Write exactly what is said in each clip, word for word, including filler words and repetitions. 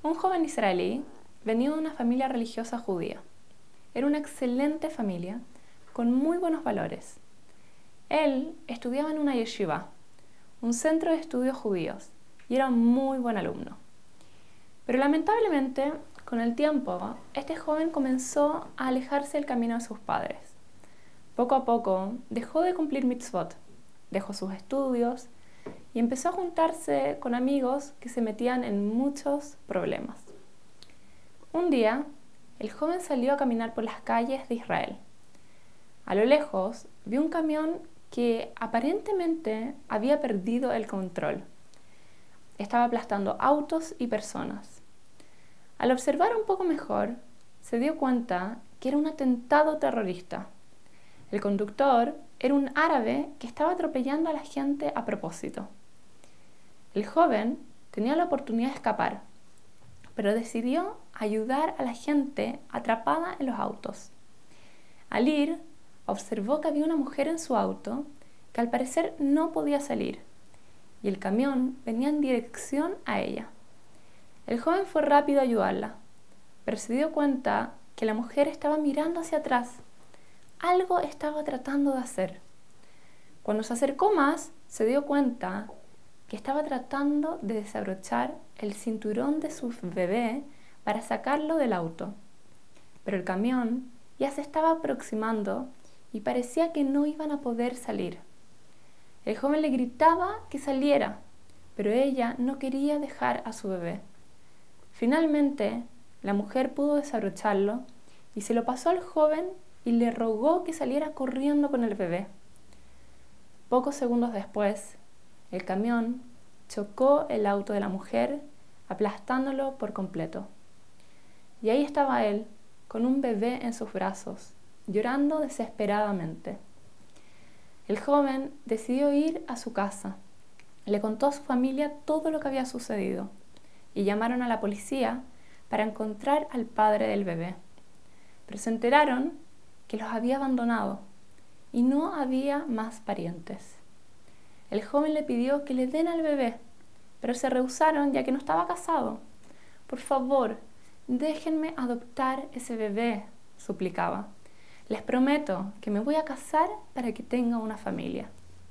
Un joven israelí venía de una familia religiosa judía. Era una excelente familia, con muy buenos valores. Él estudiaba en una yeshiva, un centro de estudios judíos, y era un muy buen alumno. Pero lamentablemente, con el tiempo, este joven comenzó a alejarse del camino de sus padres. Poco a poco dejó de cumplir mitzvot, dejó sus estudios y empezó a juntarse con amigos que se metían en muchos problemas. Un día, el joven salió a caminar por las calles de Israel. A lo lejos, vio un camión que aparentemente había perdido el control. Estaba aplastando autos y personas. Al observar un poco mejor, se dio cuenta que era un atentado terrorista. El conductor era un árabe que estaba atropellando a la gente a propósito. El joven tenía la oportunidad de escapar, pero decidió ayudar a la gente atrapada en los autos. Al ir, observó que había una mujer en su auto que al parecer no podía salir, y el camión venía en dirección a ella. El joven fue rápido a ayudarla, pero se dio cuenta que la mujer estaba mirando hacia atrás. Algo estaba tratando de hacer. Cuando se acercó más, se dio cuenta que estaba tratando de desabrochar el cinturón de su bebé para sacarlo del auto. Pero el camión ya se estaba aproximando y parecía que no iban a poder salir. El joven le gritaba que saliera, pero ella no quería dejar a su bebé. Finalmente, la mujer pudo desabrocharlo y se lo pasó al joven y le rogó que saliera corriendo con el bebé. Pocos segundos después, el camión chocó el auto de la mujer, aplastándolo por completo. Y ahí estaba él, con un bebé en sus brazos, llorando desesperadamente. El joven decidió ir a su casa. Le contó a su familia todo lo que había sucedido y llamaron a la policía para encontrar al padre del bebé. Pero se enteraron que los había abandonado y no había más parientes. El joven le pidió que le den al bebé, pero se rehusaron ya que no estaba casado. Por favor, déjenme adoptar ese bebé, suplicaba. Les prometo que me voy a casar para que tenga una familia.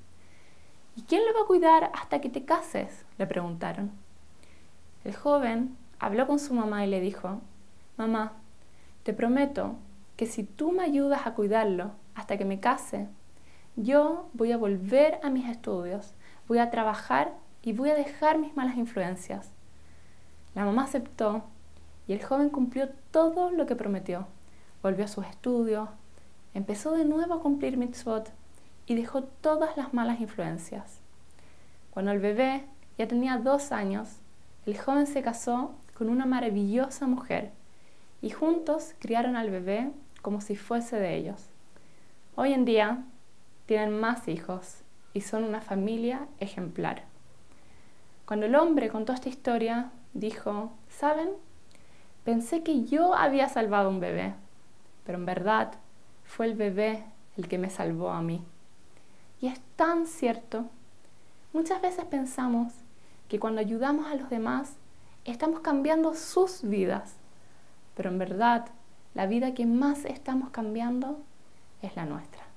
¿Y quién lo va a cuidar hasta que te cases?, le preguntaron. El joven habló con su mamá y le dijo: mamá, te prometo que si tú me ayudas a cuidarlo hasta que me case, yo voy a volver a mis estudios, voy a trabajar y voy a dejar mis malas influencias. La mamá aceptó y el joven cumplió todo lo que prometió. Volvió a sus estudios, empezó de nuevo a cumplir mitzvot y dejó todas las malas influencias. Cuando el bebé ya tenía dos años, el joven se casó con una maravillosa mujer y juntos criaron al bebé como si fuese de ellos. Hoy en día tienen más hijos y son una familia ejemplar. Cuando el hombre contó esta historia, dijo: ¿saben? Pensé que yo había salvado a un bebé, pero en verdad fue el bebé el que me salvó a mí. Y es tan cierto. Muchas veces pensamos que cuando ayudamos a los demás, estamos cambiando sus vidas, pero en verdad, la vida que más estamos cambiando es la nuestra.